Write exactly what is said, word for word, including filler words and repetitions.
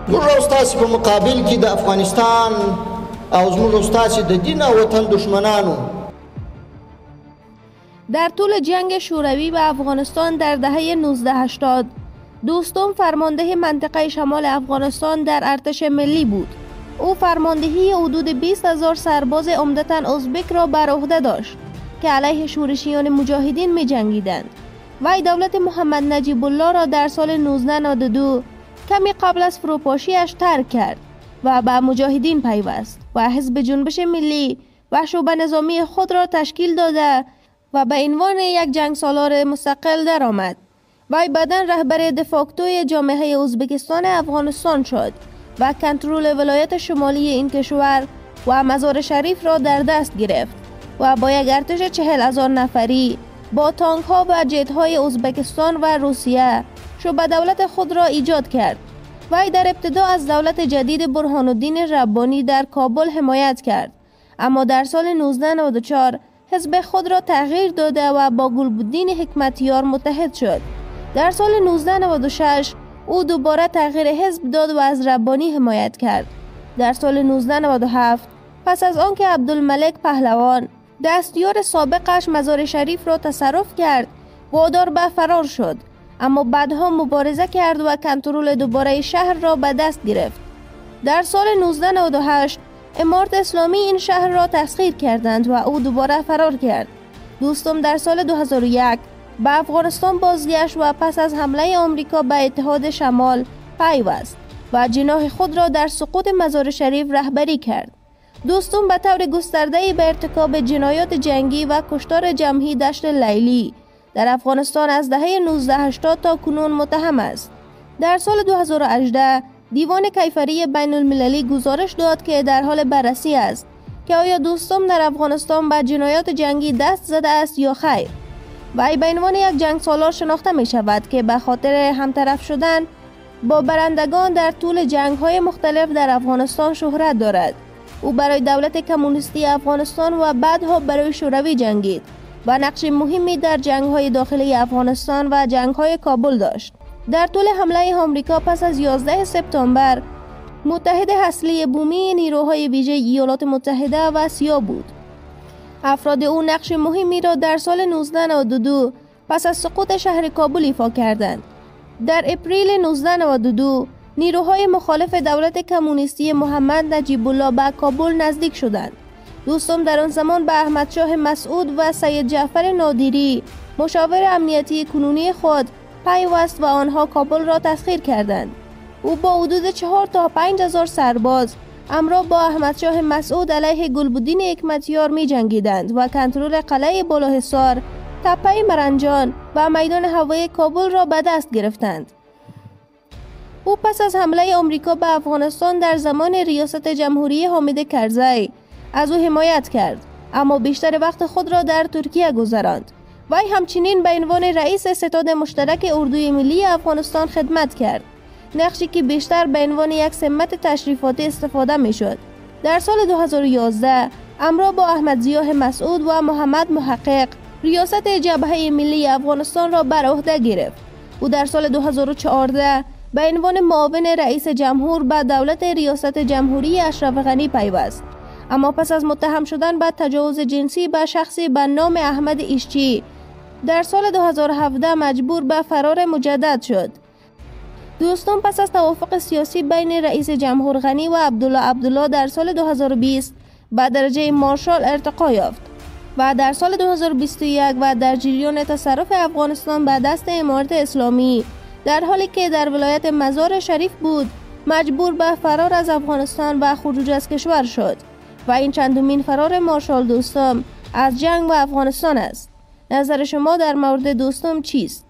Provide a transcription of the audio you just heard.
موږ راستاسې په مقابل کې د افغانستان او زموږ راستاسې د دین او وطن دشمنانو در طول جنگ شوروی و افغانستان در دهه نوزده هشتاد دوستم فرمانده منطقه شمال افغانستان در ارتش ملی بود. او فرماندهی حدود بیست هزار سرباز عمدتاً ازبک را بر عهده داشت که علیه شورشیان مجاهدین می جنگیدند. وی دولت محمد نجیب الله را در سال نوزده نود و دو کمی قبل از فروپاشیش ترک کرد و به مجاهدین پیوست و حزب جنبش ملی و شعبه نظامی خود را تشکیل داده و به عنوان یک جنگسالار مستقل درآمد. وی بعداً رهبر دفاکتوی جامعه ازبکستان افغانستان شد و کنترل ولایت شمالی این کشور و مزار شریف را در دست گرفت و با یک ارتش چهل هزار نفری با تانک ها و جت های ازبکستان و روسیه شعبه دولت خود را ایجاد کرد. وی در ابتدا از دولت جدید برهان الدین ربانی در کابل حمایت کرد، اما در سال نوزده نود و چهار حزب خود را تغییر داده و با گلبدین حکمتیار متحد شد. در سال نوزده نود و شش او دوباره تغییر حزب داد و از ربانی حمایت کرد. در سال نوزده نود و هفت پس از آنکه عبدالملک پهلوان دستیار سابقش مزار شریف را تصرف کرد وادار به فرار شد، اما بعدها مبارزه کرد و کنترل دوباره شهر را به دست گرفت. در سال نوزده نود و هشت امارت اسلامی این شهر را تسخیر کردند و او دوباره فرار کرد. دوستم در سال دو هزار و یک به افغانستان بازگشت و پس از حمله آمریکا به اتحاد شمال پیوست و جناح خود را در سقوط مزار شریف رهبری کرد. دوستم به طور گسترده‌ای به ارتکاب جنایات جنگی و کشتار جمعی دشت لیلی در افغانستان از دهه نوزده هشتاد تا کنون متهم است. در سال دو هزار و هجده دیوان کیفری بین المللی گزارش داد که در حال بررسی است که آیا دوستم در افغانستان به جنایات جنگی دست زده است یا خیر. وی به عنوان یک جنگسالار شناخته می شود که به خاطر همطرف شدن با برندگان در طول جنگ‌های مختلف در افغانستان شهرت دارد. او برای دولت کمونیستی افغانستان و بعدها برای شوروی جنگید و نقش مهمی در جنگ‌های داخلی افغانستان و جنگ‌های کابل داشت. در طول حمله آمریکا پس از یازده سپتامبر متحد اصلی بومی نیروهای ویژه ایالات متحده و سیا بود. افراد او نقش مهمی را در سال نوزده نود و دو پس از سقوط شهر کابل ایفا کردند. در اپریل نوزده نود و دو نیروهای مخالف دولت کمونیستی محمد نجیب الله به کابل نزدیک شدند. دوستم در آن زمان به احمد شاه مسعود و سید جعفر نادری مشاور امنیتی کنونی خود پیوست و آنها کابل را تسخیر کردند. او با حدود چهار تا پنج هزار سرباز همراه با احمد شاه مسعود علیه گلبدین حکمتیار می جنگیدند و کنترل قلعه بلاحصار، تپه مرنجان و میدان هوایی کابل را به دست گرفتند. او پس از حمله آمریکا به افغانستان در زمان ریاست جمهوری حامد کرزی از او حمایت کرد، اما بیشتر وقت خود را در ترکیه گذراند. وی همچنین به عنوان رئیس ستاد مشترک اردوی ملی افغانستان خدمت کرد، نقشی که بیشتر به عنوان یک سمت تشریفاتی استفاده می شد. در سال دو هزار و یازده همراه با احمد ضیاء مسعود و محمد محقق ریاست جبهه ملی افغانستان را بر عهده گرفت. او در سال دو هزار و چهارده به عنوان معاون رئیس جمهور به دولت ریاست جمهوری اشرف غنی پیوست، اما پس از متهم شدن به تجاوز جنسی به شخصی به نام احمد ایشچی در سال دو هزار و هفده مجبور به فرار مجدد شد. دوستان پس از توافق سیاسی بین رئیس جمهور غنی و عبدالله عبدالله در سال دو هزار و بیست به درجه مارشال ارتقا یافت و در سال دو هزار و بیست و یک و در جریان تصرف افغانستان به دست امارت اسلامی در حالی که در ولایت مزار شریف بود مجبور به فرار از افغانستان و خروج از کشور شد و این چندمین فرار مارشال دوستم از جنگ و افغانستان است. نظر شما در مورد دوستم چیست؟